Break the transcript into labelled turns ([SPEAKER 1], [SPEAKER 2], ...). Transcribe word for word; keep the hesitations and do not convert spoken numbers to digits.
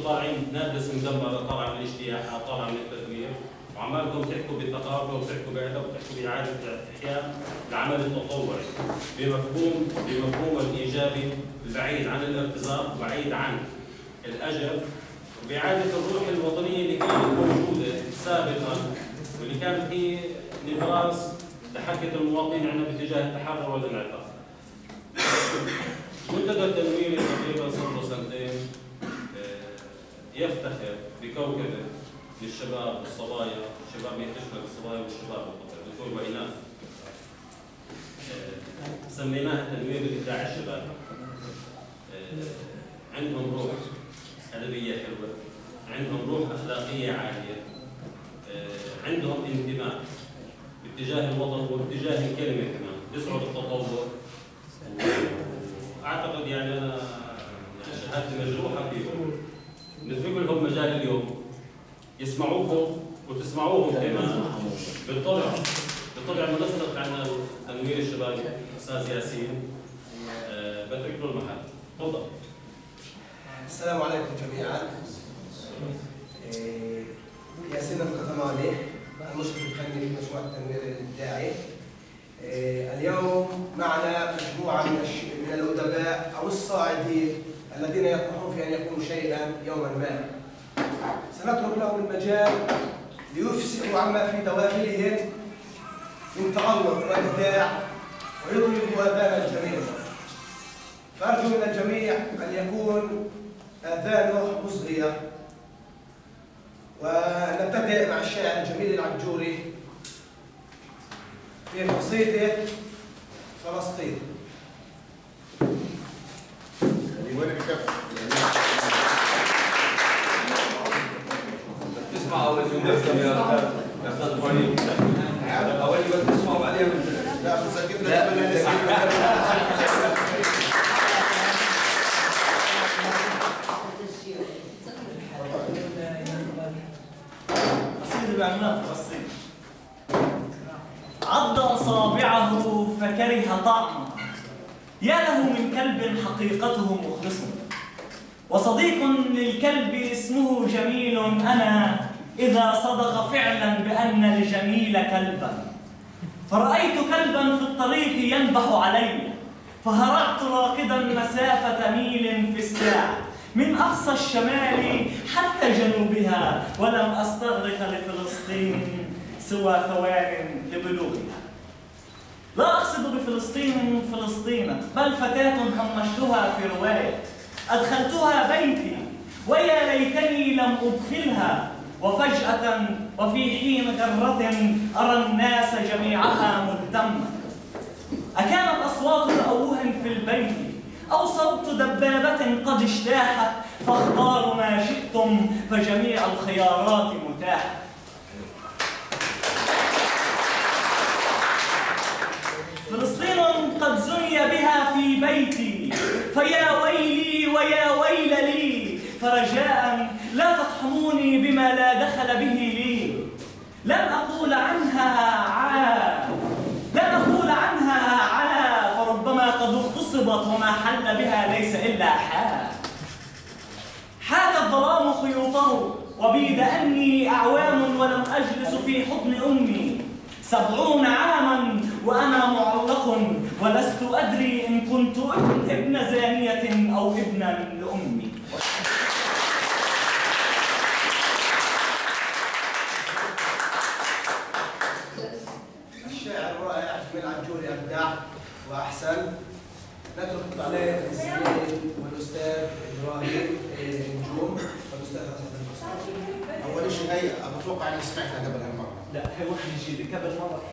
[SPEAKER 1] انتم طالعين نابلس مدمره، طالعه من الاجتياح، طالعه من التدمير، وعمالكم تحكوا بالثقافه وبتحكوا بعده وبتحكوا باعاده احياء العمل التطوري بمفهوم بمفهومه الايجابي البعيد عن الارتزاق وبعيد عن الاجر، وبإعادة الروح الوطنية اللي كانت موجودة سابقا واللي كانت هي نبراس لحركة المواطنين عندنا باتجاه التحرر والانعطاف. منتدى التنوير تقريبا صار له سنتين يفتخر بكوكبة للشباب والصبايا، الشباب يتشمل الصبايا والشباب الذكور وإناث. سميناها تنوير الإبداع الشبابي. عندهم روح أدبية حلوة، عندهم روح أخلاقية عالية، عندهم انتماء باتجاه الوطن وباتجاه الكلمة كمان، بيسعوا للتطور. وأعتقد يعني أنا شهادتي مجروحة فيهم، نترك لهم مجال اليوم يسمعوكم وتسمعوهم كمان. بالطبع بالطبع منسق عنا تنوير الشباب أستاذ ياسين، أه بترك له المحل. تفضل.
[SPEAKER 2] السلام عليكم جميعا. ياسين القطماني، المشرف الفني في مشروع التنوير الابداعي. اليوم معنا مجموعه من من الادباء او الصاعدين الذين يطمحون في ان يكونوا شيئا يوما ما. سنترك لهم المجال ليفسحوا عما في دواخلهم من تألق وابداع ويطربوا اذان الجميع. فارجو من الجميع ان يكون آذانه مصغية. ونبتدئ مع الشاعر الجميل العجوري في قصيدة فلسطين.
[SPEAKER 3] وين الكف؟
[SPEAKER 4] تسمع أول نفسهم يا أستاذ إبراهيم. أول بس تسمعوا بعدين.
[SPEAKER 3] لا بنسجل لك
[SPEAKER 5] فلسطين. عض أصابعه فكره طعمه، يا له من كلب حقيقته مخلص، وصديق للكلب اسمه جميل أنا إذا صدق فعلا بأن الجميل كلبا. فرأيت كلبا في الطريق ينبح علي، فهرعت راكدا مسافة ميل في الساعة من أقصى الشمال حتى جنوبها، ولم أستغرق لفلسطين سوى ثوان لبلوغها. لا أقصد بفلسطين فلسطين، بل فتاة همشتها في رواية أدخلتها بيتي ويا ليتني لم أدخلها، وفجأة وفي حين غرة أرى الناس جميعها مهتمة. أكانت أصوات تأوه في البيت أو صوت دبابة قد اجتاحت؟ فاختاروا ما شئتم فجميع الخيارات متاحة. فلسطين قد زني بها في بيتي، فيا ويلي ويا ويل لي، فرجاء لا تطحنوني بما لا دخل به لي. لن أقول عنها عا لن أقول عنها عا فربما قد اغتصبت وما حل بها ليس إلا حا. حاد الظلام خيوطه وبيد أني أعوام ولم أجلس في حضن أمي، سبعون عاما وأنا معلق ولست أدري إن كنت ابن زانية أو ابنا لأمي.
[SPEAKER 2] الشاعر الرائع جميل عجوري أبدع وأحسن. نترك عليه الزميل والأستاذ إبراهيم نجوم والأستاذ حسن المصطفى.
[SPEAKER 3] اول شيء هي اتوقع اني سمعتها قبل هالمره.
[SPEAKER 5] لا هي واحد يجي قبل مرة